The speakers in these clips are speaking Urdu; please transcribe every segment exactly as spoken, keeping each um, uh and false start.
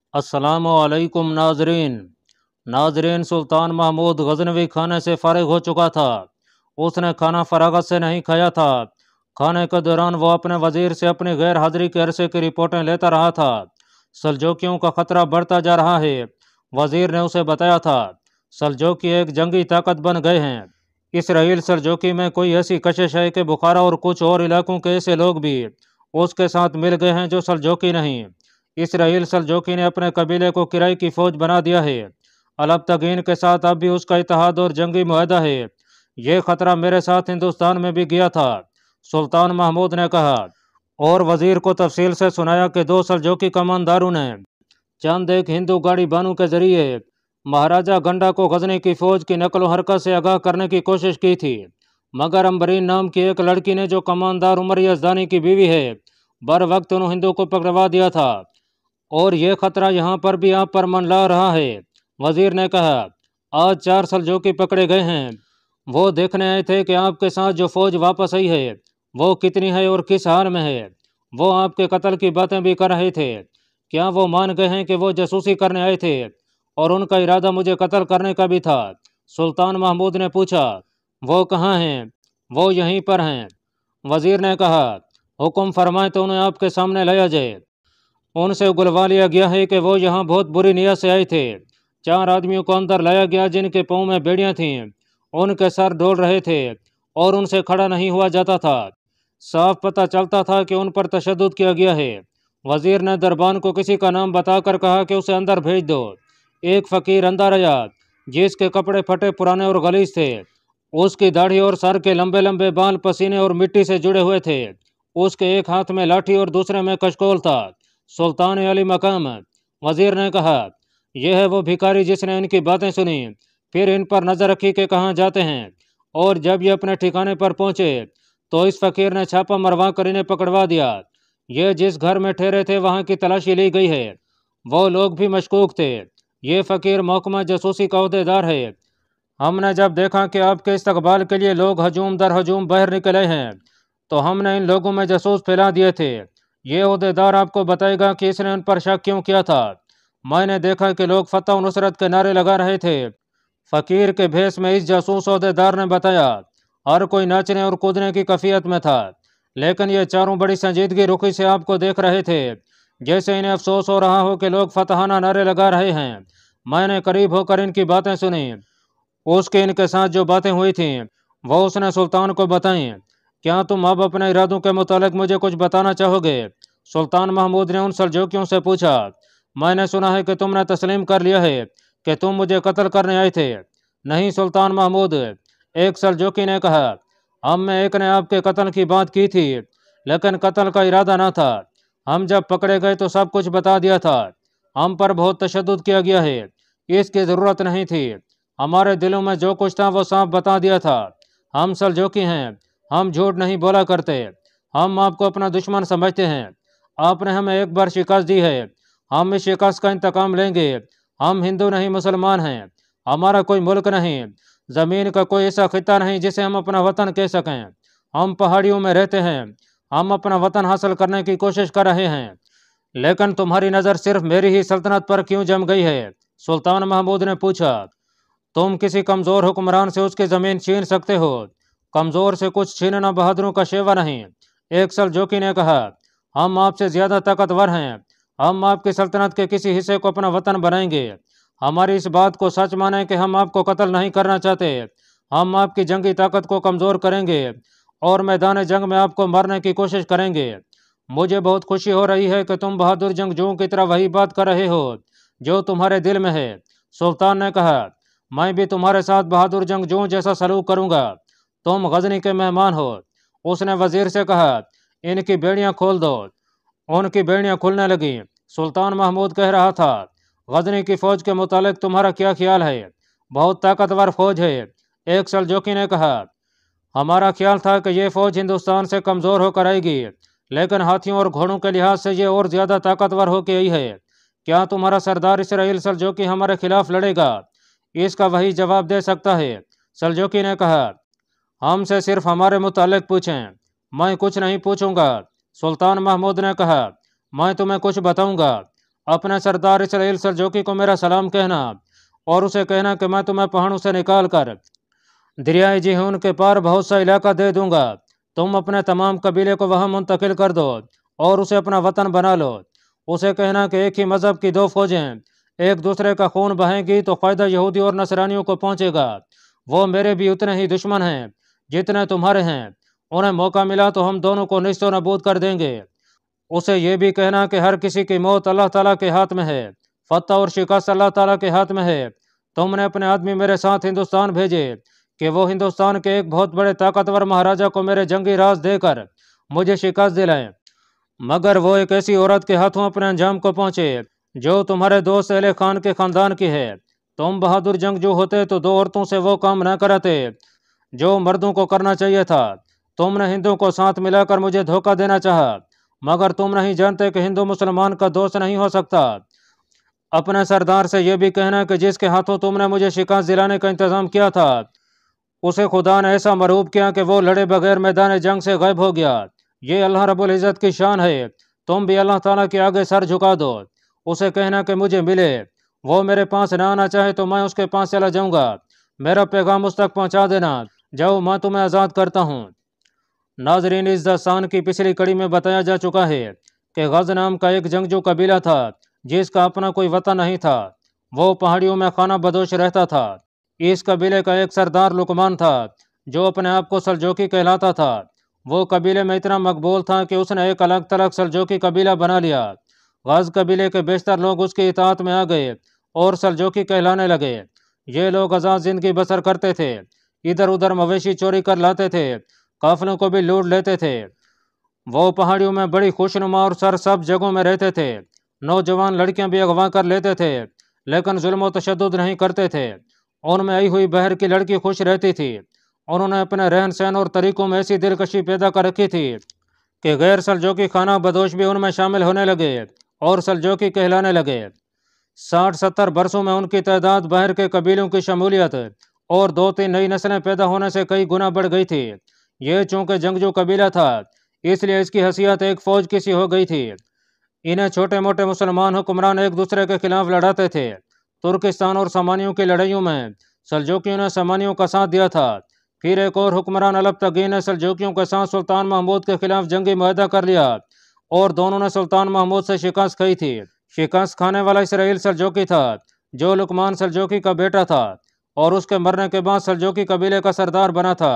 السلام علیکم ناظرین ناظرین سلطان محمود غزنوی کھانے سے فارغ ہو چکا تھا۔ اس نے کھانا فراغت سے نہیں کھایا تھا۔ کھانے کے دوران وہ اپنے وزیر سے اپنی غیر حاضری کے عرصے کی رپورٹیں لیتا رہا تھا۔ سلجوکیوں کا خطرہ بڑھتا جا رہا ہے، وزیر نے اسے بتایا تھا۔ سلجوکی ایک جنگی طاقت بن گئے ہیں۔ اسرائیل سلجوکی میں کوئی ایسی کشش ہے کہ بخارا اور کچھ اور علاقوں کے ایسے لوگ بھی اس کے ساتھ مل گئے ہیں جو سلجوکی نہیں۔ اسرائیل سلجوکی نے اپنے قبیلے کو کرائے کی فوج بنا دیا ہے۔ البتگین کے ساتھ اب بھی اس کا اتحاد اور جنگی معاہدہ ہے۔ یہ خطرہ میرے ساتھ ہندوستان میں بھی گیا تھا، سلطان محمود نے کہا، اور وزیر کو تفصیل سے سنایا کہ دو سلجوکی کمانداروں نے چند ایک ہندو گاڑی بانوں کے ذریعے مہاراجہ گنڈا کو غزنی کی فوج کی نقل و حرکت سے آگاہ کرنے کی کوشش کی تھی، مگر امبرین نام کی ایک لڑکی نے جو کماندار عمر یزدانی کی بیوی ہے بر وقت انہوں ہندو کو پکڑوا دیا تھا، اور یہ خطرہ یہاں پر بھی آپ پر منڈلا رہا ہے۔ وزیر نے کہا، آج چار سلجوکی پکڑے گئے ہیں۔ وہ دیکھنے آئے تھے کہ آپ کے ساتھ جو فوج واپس آئی ہے وہ کتنی ہے اور کس حال میں ہے۔ وہ آپ کے قتل کی باتیں بھی کر رہے تھے۔ کیا وہ مان گئے ہیں کہ وہ جاسوسی کرنے آئے تھے اور ان کا ارادہ مجھے قتل کرنے کا بھی تھا؟ سلطان محمود نے پوچھا۔ وہ کہاں ہیں؟ وہ یہیں پر ہیں۔ وزیر نے کہا، حکم فرمائیں تو انہیں آپ کے سامنے لایا جائے۔ ان سے اگلوا لیا گیا ہے کہ وہ یہاں بہت بری نیت سے آئے تھے۔ چار آدمیوں کو اندر لایا گیا جن کے پاؤں میں بیڑیاں تھیں، ان کے سر ڈول رہے تھے اور ان سے کھڑا نہیں ہوا جاتا تھا۔ صاف پتہ چلتا تھا کہ ان پر تشدد کیا گیا ہے۔ وزیر نے دربان کو کسی کا نام بتا کر کہا کہ اسے اندر بھیج دو۔ ایک فقیر اندر آیا جس کے کپڑے پھٹے پرانے اور غلیظ تھے۔ اس کی داڑھی اور سر کے لمبے لمبے بال پسینے اور مٹی سے جڑے ہوئے تھے۔ اس کے ایک ہاتھ میں لاٹھی اور دوسرے میں کشکول تھا۔ سلطان علی مقام، وزیر نے کہا، یہ ہے وہ بھکاری جس نے ان کی باتیں سنی، پھر ان پر نظر رکھی کہ کہاں جاتے ہیں، اور جب یہ اپنے ٹھکانے پر پہنچے تو اس فقیر نے چھاپا مروا کر انہیں پکڑوا دیا۔ یہ جس گھر میں ٹھہرے تھے وہاں کی تلاشی لی گئی ہے۔ وہ لوگ بھی مشکوک تھے۔ یہ فقیر محکمہ جاسوسی کا عہدیدار ہے۔ ہم نے جب دیکھا کہ آپ کے استقبال کے لیے لوگ ہجوم در ہجوم باہر نکلے ہیں تو ہم نے ان لوگوں میں جاسوس پھیلا دیے تھے۔ یہ عہدیدار آپ کو بتائے گا کہ اس نے ان پر شک کیوں کیا تھا۔ میں نے دیکھا کہ لوگ فتح و نصرت کے نعرے لگا رہے تھے۔ فقیر کے بھیس میں اس جاسوس عہدیدار نے بتایا، ہر کوئی ناچنے اور کودنے کی کیفیت میں تھا، لیکن یہ چاروں بڑی سنجیدگی رخی سے آپ کو دیکھ رہے تھے، جیسے انہیں افسوس ہو رہا ہو کہ لوگ فتحانہ نعرے لگا رہے ہیں۔ میں نے قریب ہو کر ان کی باتیں سنی۔ اس کے ان کے ساتھ جو باتیں ہوئی تھیں وہ اس نے سلطان کو بتائیں۔ کیا تم اب اپنے ارادوں کے متعلق مجھے کچھ بتانا چاہو گے؟ سلطان محمود نے ان سلجوکیوں سے پوچھا۔ میں نے سنا ہے کہ تم نے تسلیم کر لیا ہے کہ تم مجھے قتل کرنے آئے تھے۔ نہیں سلطان محمود، ایک سلجوکی نے کہا، ہم میں ایک نے آپ کے قتل کی بات کی تھی، لیکن قتل کا ارادہ نہ تھا۔ ہم جب پکڑے گئے تو سب کچھ بتا دیا تھا۔ ہم پر بہت تشدد کیا گیا ہے، اس کی ضرورت نہیں تھی۔ ہمارے دلوں میں جو کچھ تھا وہ صاف بتا دیا تھا۔ ہم سلجوکی ہیں، ہم جھوٹ نہیں بولا کرتے۔ ہم آپ کو اپنا دشمن سمجھتے ہیں۔ آپ نے ہمیں ایک بار شکست دی ہے، ہم اس شکست کا انتقام لیں گے۔ ہم ہندو نہیں مسلمان ہیں، ہمارا کوئی ملک نہیں، زمین کا کوئی ایسا خطہ نہیں جسے ہم اپنا وطن کہہ سکیں۔ ہم پہاڑیوں میں رہتے ہیں، ہم اپنا وطن حاصل کرنے کی کوشش کر رہے ہیں، لیکن تمہاری نظر صرف میری ہی سلطنت پر کیوں جم گئی ہے؟ سلطان محمود نے پوچھا۔ تم کسی کمزور حکمران سے اس کی زمین چھین سکتے ہو، کمزور سے کچھ چھیننا بہادروں کا شیوا نہیں۔ ایک سلجوکی نے کہا، ہم آپ سے زیادہ طاقتور ہیں، ہم آپ کی سلطنت کے کسی حصے کو اپنا وطن بنائیں گے۔ ہماری اس بات کو سچ مانیں کہ ہم آپ کو قتل نہیں کرنا چاہتے، ہم آپ کی جنگی طاقت کو کمزور کریں گے اور میدان جنگ میں آپ کو مارنے کی کوشش کریں گے۔ مجھے بہت خوشی ہو رہی ہے کہ تم بہادر جنگجوؤں کی طرح وہی بات کر رہے ہو جو تمہارے دل میں ہے۔ سلطان نے کہا، میں بھی تمہارے ساتھ بہادر جنگجوؤں جیسا سلوک کروں گا۔ تم غزنی کے مہمان ہو۔ اس نے وزیر سے کہا، ان کی بیڑیاں کھول دو۔ ان کی بیڑیاں کھلنے لگیں۔ سلطان محمود کہہ رہا تھا، غزنی کی فوج کے متعلق تمہارا کیا خیال ہے؟ بہت طاقتور فوج ہے۔ ایک سلجوکی نے کہا، ہمارا خیال تھا کہ یہ فوج ہندوستان سے کمزور ہو کر آئے گی، لیکن ہاتھیوں اور گھوڑوں کے لحاظ سے یہ اور زیادہ طاقتور ہو کے آئی ہے۔ کیا تمہارا سردار اسرائیل سلجوکی ہمارے خلاف لڑے گا؟ اس کا وہی جواب دے سکتا ہے۔ سلجوکی نے کہا، ہم سے صرف ہمارے متعلق پوچھیں، میں کچھ نہیں پوچھوں گا۔ سلطان محمود نے کہا، میں تمہیں کچھ بتاؤں گا۔ اپنے سردار اسرائیل سلجوقی کو میرا سلام کہنا اور اسے کہنا کہ میں تمہیں پہاڑوں سے نکال کر دریائے جیہون کے پار بہت سا علاقہ دے دوں گا، تم اپنے تمام قبیلے کو وہاں منتقل کر دو اور اسے اپنا وطن بنا لو۔ اسے کہنا کہ ایک ہی مذہب کی دو فوجیں ایک دوسرے کا خون بہائیں گی تو فائدہ یہودی اور نصرانیوں کو پہنچے گا، وہ میرے بھی اتنے ہی دشمن ہیں جتنے تمہارے ہیں، انہیں موقع ملا تو ہم دونوں کو نیست و نابود کر دیں گے۔ اسے یہ بھی کہنا کہ ہر کسی کی موت اللہ تعالیٰ کے ہاتھ میں ہے، فتح اور شکست اللہ تعالیٰ کے ہاتھ میں ہے۔ تم نے اپنے آدمی میرے ساتھ ہندوستان بھیجے کہ وہ ہندوستان کے ایک بہت بڑے طاقتور مہاراجا کو میرے جنگی راز دے کر مجھے شکست دلائیں، مگر وہ ایک ایسی عورت کے ہاتھوں اپنے انجام کو پہنچے جو تمہارے دوست اہل خان کے خاندان کی ہے۔ تم بہادر جنگجو ہوتے تو دو عورتوں سے وہ کام نہ کراتے جو مردوں کو کرنا چاہیے تھا۔ تم نے ہندو کو ساتھ ملا کر مجھے دھوکہ دینا چاہا، مگر تم نہیں جانتے کہ ہندو مسلمان کا دوست نہیں ہو سکتا۔ اپنے سردار سے یہ بھی کہنا کہ جس کے ہاتھوں تم نے مجھے شکست دلانے کا انتظام کیا تھا اسے خدا نے ایسا مرعوب کیا کہ وہ لڑے بغیر میدان جنگ سے غائب ہو گیا۔ یہ اللہ رب العزت کی شان ہے، تم بھی اللہ تعالیٰ کے آگے سر جھکا دو۔ اسے کہنا کہ مجھے ملے، وہ میرے پاس نہ آنا چاہے تو میں اس کے پاس چلا جاؤں گا، میرا پیغام اس تک پہنچا دینا، جاؤ میں تمہیں آزاد کرتا ہوں۔ ناظرین، اس داستان کی پچھلی کڑی میں بتایا جا چکا ہے کہ غز نام کا ایک جنگجو قبیلہ تھا جس کا اپنا کوئی وطن نہیں تھا، وہ پہاڑیوں میں خانہ بدوش رہتا تھا۔ اس قبیلے کا ایک سردار لقمان تھا جو اپنے آپ کو سلجوقی کہلاتا تھا۔ وہ قبیلے میں اتنا مقبول تھا کہ اس نے ایک الگ تلگ سلجوقی قبیلہ بنا لیا۔ غز قبیلے کے بیشتر لوگ اس کی اطاعت میں آ گئے اور سلجوقی کہلانے لگے۔ یہ لوگ آزاد زندگی بسر کرتے تھے، ادھر ادھر مویشی چوری کر لاتے تھے، قافلوں کو بھی لوٹ لیتے تھے۔ وہ پہاڑیوں میں بڑی خوشنما اور سرسبز جگہوں میں رہتے تھے، نوجوان لڑکیاں بھی اغوا کر لیتے تھے، لیکن ظلم و تشدد نہیں کرتے تھے۔ ان میں آئی ہوئی بہر کی لڑکی خوش رہتی تھی۔ انہوں نے اپنے رہن سہن اور طریقوں میں ایسی دلکشی پیدا کر رکھی تھی کہ غیر سلجوقی خانہ بدوش بھی ان میں شامل ہونے لگے اور سلجوقی کہلانے لگے۔ ساٹھ ستر برسوں میں ان کی تعداد بہر کے قبیلوں کی شمولیت اور دو تین نئی نسلیں پیدا ہونے سے کئی گنا بڑھ گئی تھی۔ یہ چونکہ جنگجو قبیلہ تھا اس لیے اس کی حیثیت ایک فوج کی سی ہو گئی تھی۔ انہیں چھوٹے موٹے مسلمان حکمران ایک دوسرے کے خلاف لڑاتے تھے۔ ترکستان اور سامانیوں کی لڑائیوں میں سلجوقیوں نے سامانیوں کا ساتھ دیا تھا۔ پھر ایک اور حکمران البتگی نے سلجوقیوں کے ساتھ سلطان محمود کے خلاف جنگی معاہدہ کر لیا اور دونوں نے سلطان محمود سے شکست کھائی تھی۔ شکست کھانے والا اسرائیل سلجوقی تھا جو لقمان سلجوقی کا بیٹا تھا اور اس کے مرنے کے بعد سلجوقی قبیلے کا سردار بنا تھا۔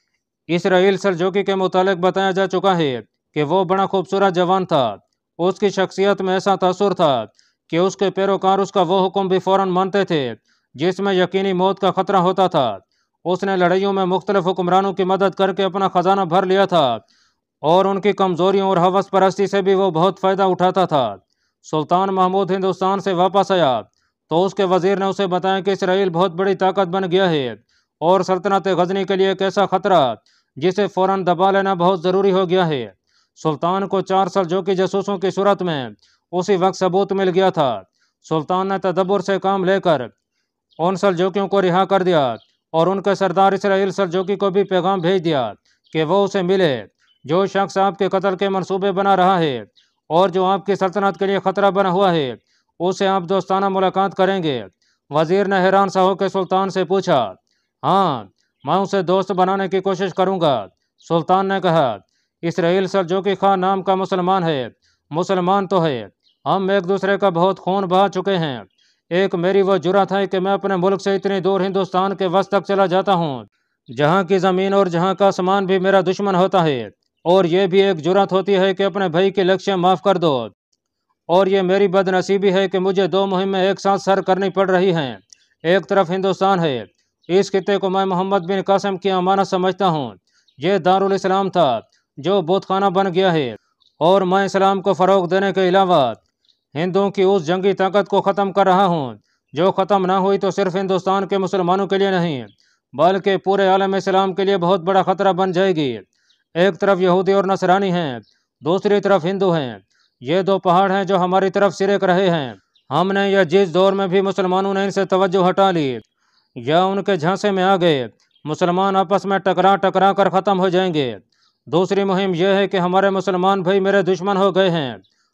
اسرائیل سلجوقی کے متعلق بتایا جا چکا ہے کہ وہ بڑا خوبصورت جوان تھا۔ اس کی شخصیت میں ایسا تاثر تھا کہ اس کے پیروکار اس کا وہ حکم بھی فوراً مانتے تھے جس میں یقینی موت کا خطرہ ہوتا تھا۔ اس نے لڑائیوں میں مختلف حکمرانوں کی مدد کر کے اپنا خزانہ بھر لیا تھا اور ان کی کمزوریوں اور ہوس پرستی سے بھی وہ بہت فائدہ اٹھاتا تھا۔ سلطان محمود ہندوستان سے واپس آیا تو اس کے وزیر نے اسے بتایا کہ اسرائیل بہت بڑی طاقت بن گیا ہے اور سلطنت غزنی کے لیے ایک ایسا خطرہ جسے فوراً دبا لینا بہت ضروری ہو گیا ہے۔ سلطان کو چار سلجوقی جاسوسوں کی صورت میں اسی وقت ثبوت مل گیا تھا۔ سلطان نے تدبر سے کام لے کر ان سلجوقیوں کو رہا کر دیا اور ان کے سردار اسرائیل سلجوقی کو بھی پیغام بھیج دیا کہ وہ اسے ملے۔ جو شخص آپ کے قتل کے منصوبے بنا رہا ہے اور جو آپ کی سلطنت کے لیے خطرہ بنا ہوا ہے اسے آپ دوستانہ ملاقات کریں گے۔ وزیر نے حیران سا ہو کے سلطان سے پوچھا، ہاں میں اسے دوست بنانے کی کوشش کروں گا۔ سلطان نے کہا، اسرائیل سلجوقی خان نام کا مسلمان ہے، مسلمان تو ہے، ہم ایک دوسرے کا بہت خون بہا چکے ہیں۔ ایک میری وہ جرأت ہے کہ میں اپنے ملک سے اتنی دور ہندوستان کے وسط تک چلا جاتا ہوں جہاں کی زمین اور جہاں کا آسمان بھی میرا دشمن ہوتا ہے، اور یہ بھی ایک جرأت ہوتی ہے کہ اپنے بھائی کی لکشیں معاف کر دو۔ اور یہ میری بد نصیبی ہے کہ مجھے دو مہمیں ایک ساتھ سر کرنی پڑ رہی ہیں۔ ایک طرف ہندوستان ہے، اس خطے کو میں محمد بن قاسم کی امانت سمجھتا ہوں، یہ دارالاسلام تھا جو بت خانہ بن گیا ہے، اور میں اسلام کو فروغ دینے کے علاوہ ہندوؤں کی اس جنگی طاقت کو ختم کر رہا ہوں جو ختم نہ ہوئی تو صرف ہندوستان کے مسلمانوں کے لیے نہیں بلکہ پورے عالم اسلام کے لیے بہت بڑا خطرہ بن جائے گی۔ ایک طرف یہودی اور نصرانی ہیں، دوسری طرف ہندو ہیں، یہ دو پہاڑ ہیں جو ہماری طرف سرک رہے ہیں۔ ہم نے یا جس دور میں بھی مسلمانوں نے ان سے توجہ ہٹا لی یا ان کے جھانسے میں آ گئے، مسلمان آپس میں ٹکرا ٹکرا کر ختم ہو جائیں گے۔ دوسری مہم یہ ہے کہ ہمارے مسلمان بھائی میرے دشمن ہو گئے ہیں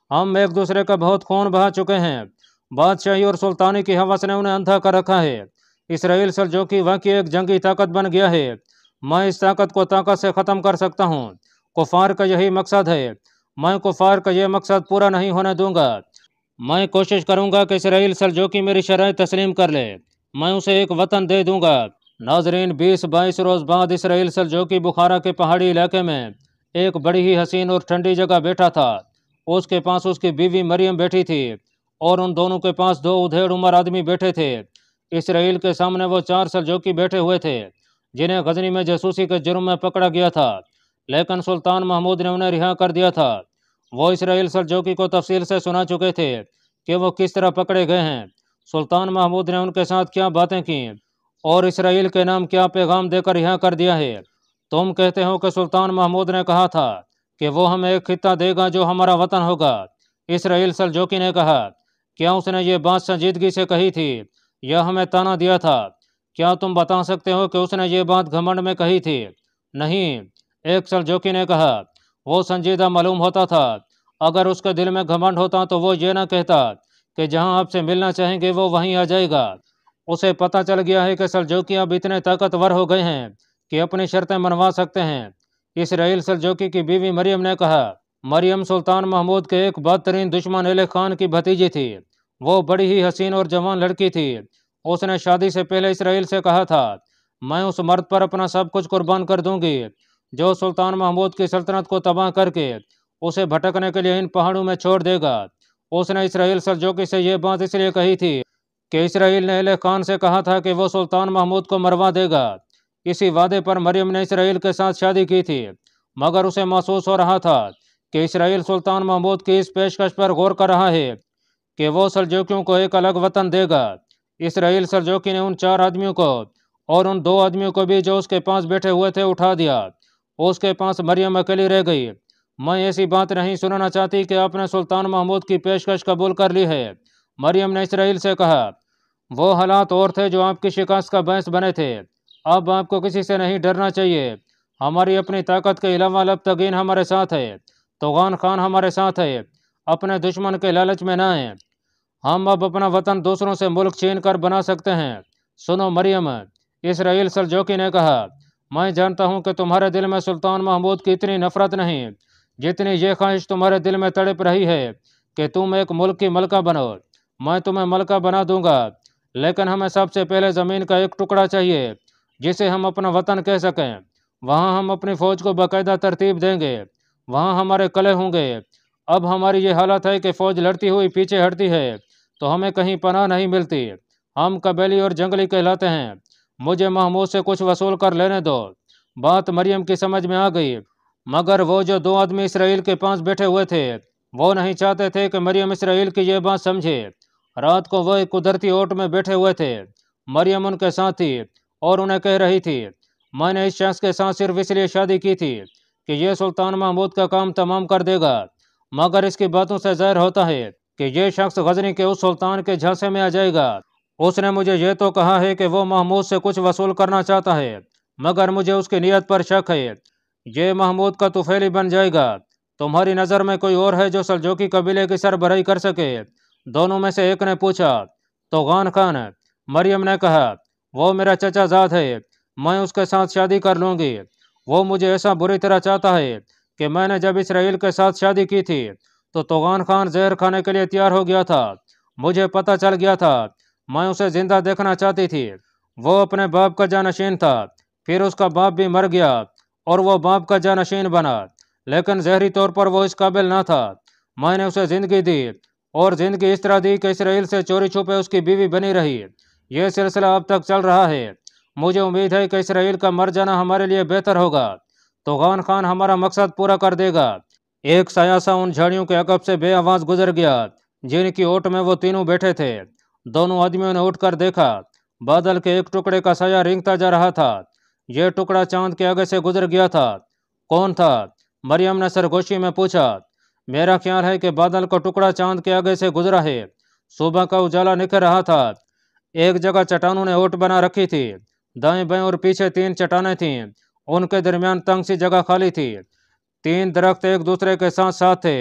हम एक दूसरे का बहुत खून बहा चुके हैं। बादशाही और सुल्तानी की हवस ने उन्हें अंधा कर रखा है। इसराइल सल्जूकी वाकई एक जंगी ताकत बन गया है। मैं इस ताकत को ताकत से ख़त्म कर सकता हूँ। कुफार का यही मकसद है। मैं कुफार का यह मकसद पूरा नहीं होने दूंगा। मैं कोशिश करूंगा कि इसराइल सल्जूकी मेरी शरह तस्लीम कर ले। मैं उसे एक वतन दे दूंगा। नाजरीन, बीस बाईस रोज़ बाद इसराइल सल्जूकी बुखारा के पहाड़ी इलाके में एक बड़ी ही हसीन और ठंडी जगह बैठा था। उसके पास उसकी बीवी मरियम बैठी थी और उन दोनों के पास दो उधेड़ उम्र आदमी बैठे थे। इसराइल के सामने वो चार सल्जूकी बैठे हुए थे जिन्हें गजनी में जासूसी के जुर्म में पकड़ा गया था, लेकिन सुल्तान महमूद ने उन्हें रिहा कर दिया था। वो इसराइल सल्जूकी को तफसील से सुना चुके थे कि वो किस तरह पकड़े गए हैं, सुल्तान महमूद ने उनके साथ क्या बातें की और इसराइल के नाम क्या पैगाम देकर रिहा कर दिया है। तुम कहते हो कि सुल्तान महमूद ने कहा था कि वो हमें एक खित्ता देगा जो हमारा वतन होगा। इसराइल सल्जूकी ने कहा, क्या उसने ये बात संजीदगी से कही थी या हमें ताना दिया था? क्या तुम बता सकते हो कि उसने ये बात घमंड में कही थी? नहीं, एक सल्जूकी ने कहा, वो संजीदा मालूम होता था। अगर उसके दिल में घमंड होता तो वो ये ना कहता कि जहां आपसे मिलना चाहेंगे वो वहीं आ जाएगा। उसे पता चल गया है कि सल्जूकी अब इतने ताकतवर हो गए हैं कि अपनी शर्तें मनवा सकते हैं। इसराइल सल्जूकी की बीवी मरियम ने कहा, मरियम सुल्तान महमूद के एक बदतरीन दुश्मन एले खान की भतीजी थी। वो बड़ी ही हसीन और जवान लड़की थी। उसने शादी से पहले इसराइल से कहा था, मैं उस मर्द पर अपना सब कुछ कुर्बान कर दूंगी जो सुल्तान महमूद की सल्तनत को तबाह करके उसे भटकने के लिए इन पहाड़ों में छोड़ देगा। उसने इसराइल सल्जूकी से यह बात इसलिए कही थी कि इसराइल ने एले खान से कहा था कि वो सुल्तान महमूद को मरवा देगा। इसी वादे पर मरियम ने इसराइल के साथ शादी की थी, मगर उसे महसूस हो रहा था कि इसराइल सुल्तान महमूद की इस पेशकश पर गौर कर रहा है कि वो सल्जूकियों को एक अलग वतन देगा। इसराइल सल्जूकी ने उन चार आदमियों को और उन दो आदमियों को भी जो उसके पास बैठे हुए थे उठा दिया। उसके पास मरियम अकेली रह गई। मैं ऐसी बात नहीं सुनना चाहती कि आपने सुल्तान महमूद की पेशकश कबूल कर ली है, मरियम ने इसराइल से कहा। वो हालात और थे जो आपकी शिकस्त का बायस बने थे। अब आपको किसी से नहीं डरना चाहिए। हमारी अपनी ताकत के अलावा लबतगीन हमारे साथ है, तौगान खान हमारे साथ है। अपने दुश्मन के लालच में ना आए। हम अब अपना वतन दूसरों से मुल्क छीन कर बना सकते हैं। सुनो मरियम, इसराइल सल्जूकी ने कहा, मैं जानता हूं कि तुम्हारे दिल में सुल्तान महमूद की इतनी नफरत नहीं जितनी ये ख्वाहिश तुम्हारे दिल में तड़प रही है कि तुम एक मुल्क की मलका बनो। मैं तुम्हें मलका बना दूंगा, लेकिन हमें सबसे पहले ज़मीन का एक टुकड़ा चाहिए जिसे हम अपना वतन कह सकें। वहाँ हम अपनी फ़ौज को बाकायदा तरतीब देंगे, वहाँ हमारे कले होंगे। अब हमारी ये हालत है कि फ़ौज लड़ती हुई पीछे हटती है तो हमें कहीं पनाह नहीं मिलती। हम कबीली और जंगली कहलाते हैं। मुझे महमूद से कुछ वसूल कर लेने दो। बात मरियम की समझ में आ गई, मगर वो जो दो आदमी इसराइल के पास बैठे हुए थे वो नहीं चाहते थे कि मरियम इसराइल की ये बात समझे। रात को वो एक कुदरती ओट में बैठे हुए थे। मरियम उनके साथ थी और उन्हें कह रही थी, मैंने इस शख्स के साथ सिर्फ इसलिए शादी की थी कि ये सुल्तान महमूद का काम तमाम कर देगा, मगर इसकी बातों से ज़ाहिर होता है कि ये शख्स गजनी के उस सुल्तान के झांसे में आ जाएगा। उसने मुझे ये तो कहा है कि वो महमूद से कुछ वसूल करना चाहता है, मगर मुझे उसकी नीयत पर शक है। ये महमूद का तुफैली बन जाएगा। तुम्हारी नज़र में कोई और है जो सल्जूकी कबीले की सरबराही कर सके? दोनों में से एक ने पूछा। तौगान खान, मरियम ने कहा, वो मेरा चचा ज़ाद है, मैं उसके साथ शादी कर लूँगी। वो मुझे ऐसा बुरी तरह चाहता है कि मैंने जब इसराइल के साथ शादी की थी तो तौगान खान जहर खाने के लिए तैयार हो गया था। मुझे पता चल गया था। मैं उसे जिंदा देखना चाहती थी। वो अपने बाप का जानशीन था, फिर उसका बाप भी मर गया और वो बाप का जानशीन बना, लेकिन जहरी तौर पर वो इस काबिल ना था। मैंने उसे ज़िंदगी दी और ज़िंदगी इस तरह दी कि इसराइल से चोरी छुपे उसकी बीवी बनी रही। यह सिलसिला अब तक चल रहा है। मुझे उम्मीद है कि इसराइल का मर जाना हमारे लिए बेहतर होगा। तौगान खान हमारा मकसद पूरा कर देगा। एक साया सा उन झाड़ियों के अकब से बेआवाज़ गुजर गया जिनकी ओट में वो तीनों बैठे थे। दोनों आदमियों ने उठकर देखा। बादल के एक टुकड़े का साया रेंगता जा रहा था। यह टुकड़ा चांद के आगे से गुजर गया था। कौन था? मरियम ने सरगोशी में पूछा। मेरा ख्याल है कि बादल का टुकड़ा चांद के आगे से गुजरा है। सुबह का उजाला निखर रहा था। एक जगह चट्टानों ने ओट बना रखी थी। दाएं बाएं और पीछे तीन चट्टानें थीं। उनके दरमियान तंग सी जगह खाली थी। तीन दरख्त एक दूसरे के साथ साथ थे।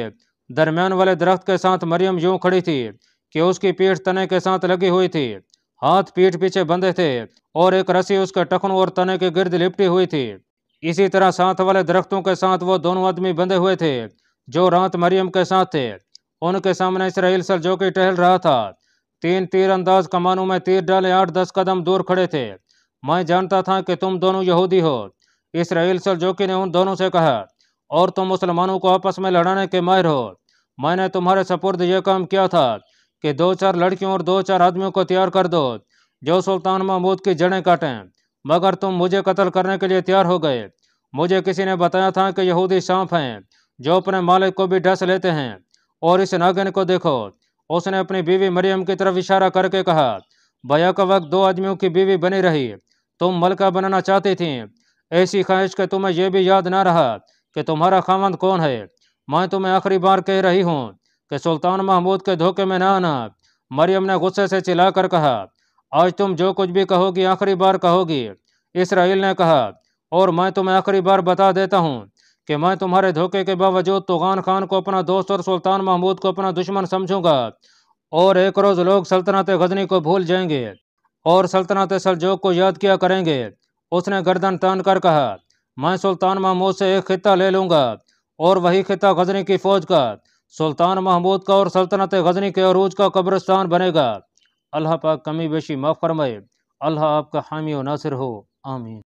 درمیان والے درخت کے ساتھ مریم یوں کھڑی تھی کہ اس کی پیٹھ تنے کے ساتھ لگی ہوئی تھی، ہاتھ پیٹھ پیچھے بندھے تھے اور ایک رسی اس کے ٹخنوں اور تنے کے گرد لپٹی ہوئی تھی۔ اسی طرح ساتھ والے درختوں کے ساتھ وہ دونوں آدمی بندھے ہوئے تھے جو رات مریم کے ساتھ تھے۔ ان کے سامنے اسرائیل سلجوقی ٹہل رہا تھا، تین تیر انداز کمانوں میں تیر ڈالے آٹھ دس قدم دور کھڑے تھے۔ میں جانتا تھا کہ تم دونوں یہودی ہو، اسرائیل سلجوقی نے ان دونوں سے کہا، اور تم مسلمانوں کو آپس میں لڑانے کے ماہر ہو۔ میں نے تمہارے سپرد یہ کام کیا تھا کہ دو چار لڑکیوں اور دو چار آدمیوں کو تیار کر دو جو سلطان محمود کی جڑیں کاٹیں، مگر تم مجھے قتل کرنے کے لیے تیار ہو گئے۔ مجھے کسی نے بتایا تھا کہ یہودی سانپ ہیں جو اپنے مالک کو بھی ڈس لیتے ہیں، اور اس ناگن کو دیکھو۔ اس نے اپنی بیوی مریم کی طرف اشارہ کر کے کہا، بیعہ کا وقت دو آدمیوں کی بیوی بنی رہی، تم ملکہ بننا چاہتی تھیں، ایسی خواہش کہ تمہیں یہ بھی یاد نہ رہا کہ تمہارا خاوند کون ہے۔ میں تمہیں آخری بار کہہ رہی ہوں کہ سلطان محمود کے دھوکے میں نہ آنا۔ مریم نے غصے سے چلا کر کہا، آج تم جو کچھ بھی کہو گی آخری بار کہو گی۔ اسرائیل نے کہا، اور میں تمہیں آخری بار بتا دیتا ہوں کہ میں تمہارے دھوکے کے باوجود طغان خان کو اپنا دوست اور سلطان محمود کو اپنا دشمن سمجھوں گا، اور ایک روز لوگ سلطنت غزنی کو بھول جائیں گے اور سلطنت سلجوق کو یاد کیا کریں گے۔ اس نے گردن تان کر کہا، میں سلطان محمود سے ایک خطہ لے لوں گا، اور وہی خطہ غزنی کی فوج کا، سلطان محمود کا اور سلطنت غزنی کے عروج کا قبرستان بنے گا۔ اللہ پاک کمی بیشی معاف فرمائے۔ اللہ آپ کا حامی و ناصر ہو، آمین۔